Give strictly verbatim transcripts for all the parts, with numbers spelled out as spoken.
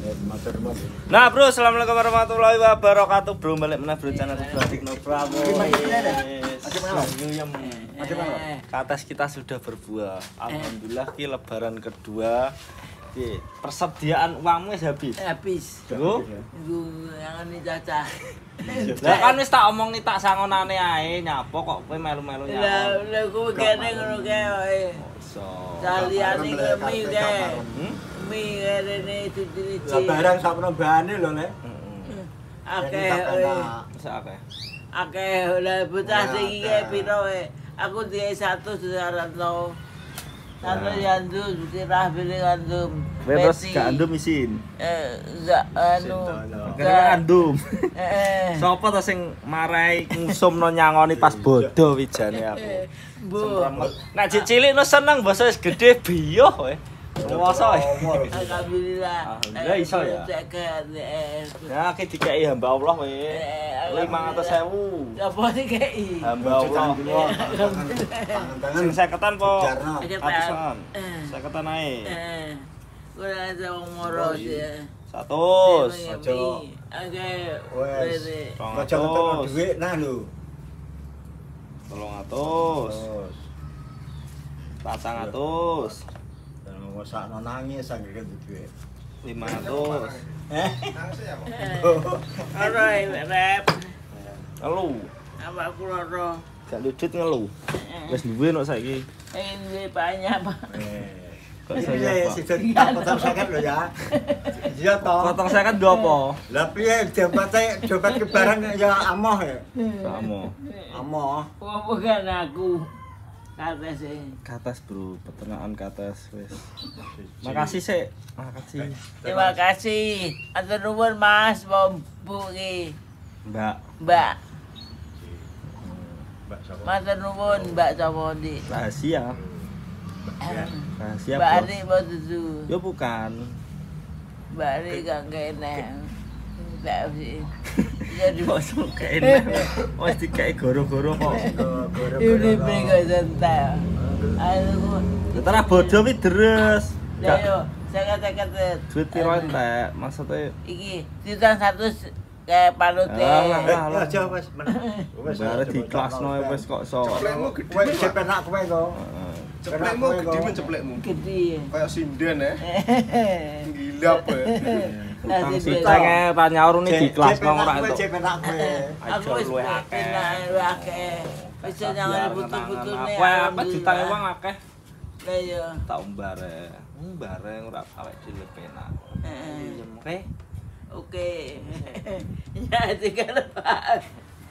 Nah bro, assalamualaikum warahmatullahi wabarakatuh bro. Balik meneh bro channel Bradikno Prawo. Kates kita sudah berbuah. Alhamdulillah ki lebaran kedua. Ki persediaan uangmu wis habis. Habis. Lho? Iku yang ini caca. Lah kan wis tak omongi tak sangonane ae nyapo kok kowe melu-melu nyapo. Lah lha ku kene ngono kae wae. Iso. Saliyane mi kae. Mi rene cuci-cuci. Lah barang sakmono bahane lho, Le. Heeh. Akeh Sak akeh. akeh lah bocah iki kae piro wae. Aku duwe satu Sudarto. Satu yandum, sirah beli gandum. Kowe terus gak andum isin. Eh, enggak anu. Kira andum. Eh. Sopo to sing marai ngusumno nyangoni pas bodo wijane aku. Bu. Nek jek cilik no seneng basa wis gedhe biyo kowe. Puasa ya. Alhamdulillah. Alhamdulillah iso ya. Ya ki dikai hamba Allah kowe. lima ratus ribu. Apa dikei? Hamba Allah. Sing seketan po. Seketan. Atusan. Seketan ae. Eh. Ora ada wong moro ya. Seratus. Ojo. Oke. Wes. Wes. Aja ngetokno dhuwit nah lho. Tolong atus. Patang atus. Wong sakno nangis anggere dhuwit. lima ratus. Eh? Ora rep. Ngelu. Apa aku loro? Gak lucut ngelu. Wis duwe nok saiki. Ini banyak, Pak. Eh. Kok Ini saya ya apa? sing potong sakit lho ya. Iya toh. Potong saya kan dua apa? Lah piye jabate jobat kebaran ya amoh ya. Kamu. Amoh. Oh, bukan aku. Kata sih. Katas bro, peternakan katas wes. Makasih sih, makasih. Terima kasih. Atur nuwun Mas, Bu ki. Mbak, Mbak. Mbak sapa? Matur nuwun Mbak sapa ndi? rahasia, rahasia Mbak bro. Ari mau dudu. Ya bukan. Mbak Ari gak kene. Mbak sih. Jadi Bosok kene. Wes dikai goro-goro kok. ini mereka santai. Aduh. Terus bodoh wi deres. Lah yo, saya kata-kata Duit piro entek? Maksudnya iki ditang satu kayak panute. Alah, alah. Eh, aja wes. Wes. bare di kelasno wes kok iso. Ceplekmu gede. Kowe sing penak kowe to. Heeh. Ceplekmu gede men ceplekmu. Gede. Kayak sinden ya. Gila apa ya. Utang sitenge panyaur ni di kelas kok ora entuk. Kowe sing penak kowe. Aku wis luwe akeh. Luwe akeh. Bisa jangan butuh-butuhne. Kowe apa ditangi wong akeh. Lah yo. Tak umbare. Umbare ora awake dhewe penak. Heeh. Oke. Oke. Ya tiga Pak.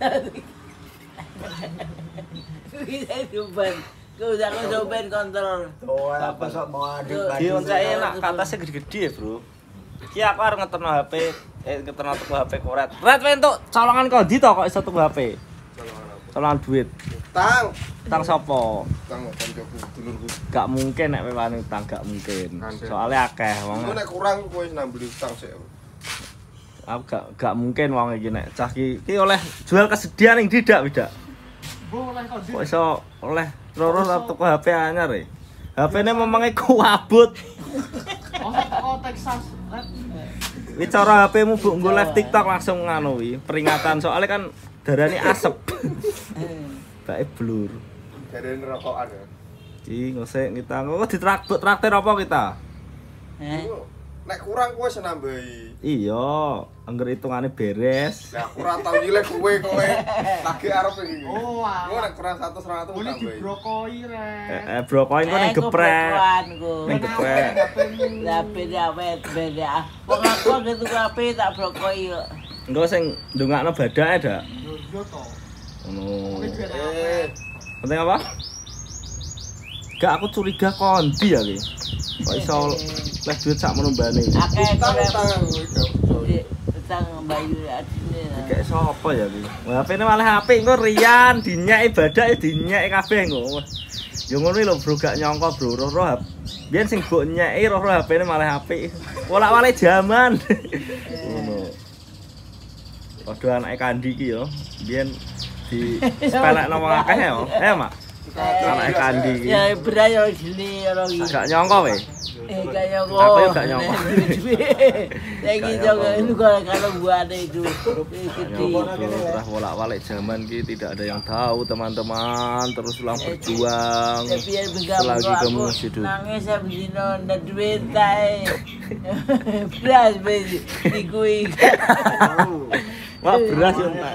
Kita coba. Kau udah kau cobain kontrol. Tuh, apa sok mau adu Di oncake enak katasnya gede-gede ya, Bro. Iki aku arep ngeterno H P, eh ngeterno tuku H P koret. Red kowe entuk colongan kondi to kok iso tuku H P? Colongan duit. Tang. Utang sapa? Tang kancaku dulurku. Gak mungkin nek kowe wani utang gak mungkin. Kandel. Soalnya akeh wong. Engko nek kurang kowe nambah utang sik. Aku gak gak mungkin wong iki nek cah iki iki oleh jual kesedihan ning didak widak. Boleh kok Kok iso oleh loro tuku H P anyar e. H P-ne memenge kuabut. Oh, oh Texas. Wi cara H P-mu mbok nggo live TikTok langsung nganu wi, peringatan soalnya kan darane asep. Bae blur. Dari rokokan ya. Iki ngosek kita kok ditraktir traktir apa kita? Eh. Nek kurang kowe senambahi. Iya, angger hitungane beres. Lah ora tau nyilek kowe kowe. Lagi arep iki. Oh, Kowe nek kurang seratus ratus Boleh tambahi. dibrokoi, Eh, Ren. eh brokoin kok ning geprek. Ning geprek. Tapi dawet beda. Wong aku gitu kape tak brokoi kok. Engko sing ndongakno badake dak. Yo to. Ngono. Oke, duit Eh, Penting apa? Gak aku curiga kondi ya ki. Kok iso leh duit sak menombane. Akeh utang korek. utang kowe. Utang bayu adine. Kayak sapa ya ki? H P-ne malah apik engko rian dinyek ibadah dinyek kabeh engko. Ya ngono lho bro gak nyangka bro roh-roh H P. Biyen sing mbok nyeki roh-roh H P-ne malah apik. Wolak-walik jaman. Ngono. Padha anake kandi iki yo. Biyen di sepelekno wong akeh yo. Eh, Mak. Anake kandi iki. Ya berayo gini ora iki. Gak nyangka we. Eh kaya kok. Aku ya gak nyongko. Lagi juga itu kalau kalau gua ada itu. Ya, udah bolak-balik zaman ki tidak ada yang tahu teman-teman, terus ulang berjuang selagi kamu masih hidup. Nangis saya begini ndak duit tae. Beras beli dikui. Wah, beras yo tak.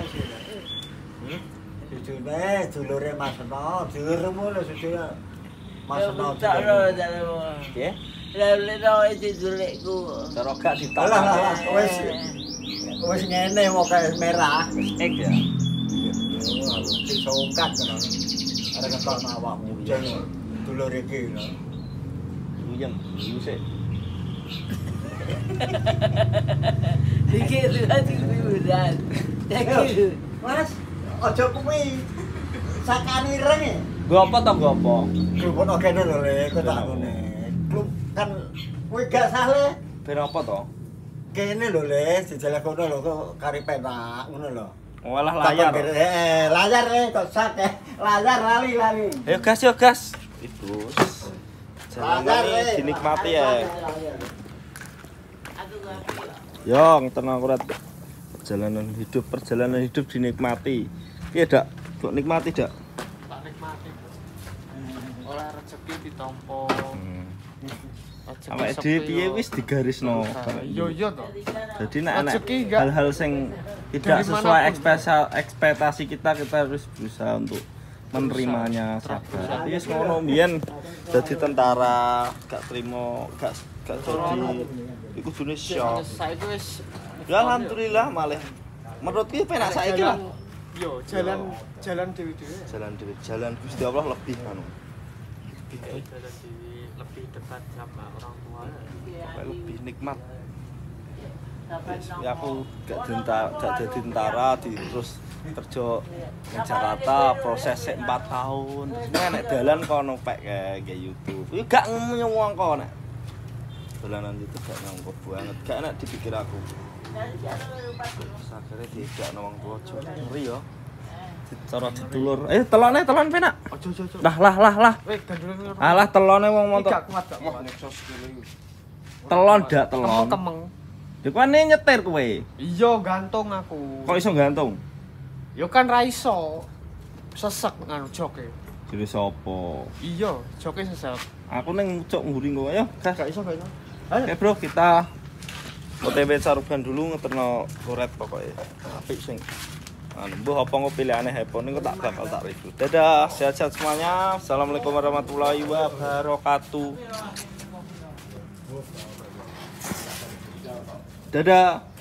Jujune dulure Mas Eno, dulurmu lho sudah Mas Eno. Tak lo tak lo. Nggih. Lalu lo itu dulekku. Cara gak Lah ditolak. lah lah wis wis ngene moke merah. Ek ya. Disongkat kan. Ada ketokno awakmu jen dulur iki lho. Uyeng, uyuse. Dikit tu hati berat. Dikit. Mas, aja kuwi sakani reng e. Gopo to gopo? Klub ono kene lho le, kok tak ngene. Klub kan kuwi gak salah. Ben apa to? Kene lho le, dijelek kono lho kok kari penak ngono lho. Walah layar. Eh, layar le kok sak eh. Layar lali lali. Ayo gas yo gas. Ibu. Jalan Layar, ini Le. dinikmati ya. Aku ngapi. Yo, tenang akurat. Perjalanan hidup, perjalanan hidup dinikmati. Iya, Dak. Kok nikmati, Dak? Tak nikmati. Oleh rezeki ditampa. Sampai di piye wis digarisno. Yo yo to. Jadi nek ana Rezeki enggak- hal-hal sing tidak Dari sesuai manapun. ekspektasi ekspektasi kita, kita harus berusaha untuk menerimanya sabar. Wis ngono mbiyen dadi tentara, gak trimo, gak gak dadi iku june syok. Saiki wis Ya alhamdulillah malah. Menurut ki penak saiki lah. Yo, jalan jalan dewi-dewi. Jalan dhewe, jalan Gusti Allah lebih anu. Jalan dewi lebih dekat sama orang tua. Kayak lebih nikmat. Ya aku gak tentara, gak jadi tentara di terus kerja di Jakarta proses sik empat tahun. Ini nek dalan kono pek kayak YouTube. Iku gak nyuwung kok nek. Dolanan itu gak nyangka banget. Gak enak dipikir aku. Sakare tidak wong tua aja ngeri ya. Cara ditulur. Eh telone telon penak. Ojo ojo ojo. Lah lah lah lah. Weh, gandulane. Alah telone wong montok. Gak kuat gak kuat. Nexus kene. Telon dak telon. Kemeng. Dikwane nyetir kowe. Iya, gantung aku. Kok iso gantung? Yo kan ra iso. Sesek nganu joke. Jadi sapa? Iya, joke sesek. Aku ning cok nguri kowe ya. Gas. Gak iso gak iso. Oke bro, kita O T W Saruban dulu ngeterno koret pokoknya. Apik sing anu mbuh apa ngo pilihane handphone niku tak bakal tak review. Dadah, sehat-sehat semuanya. Assalamualaikum warahmatullahi wabarakatuh. Dadah.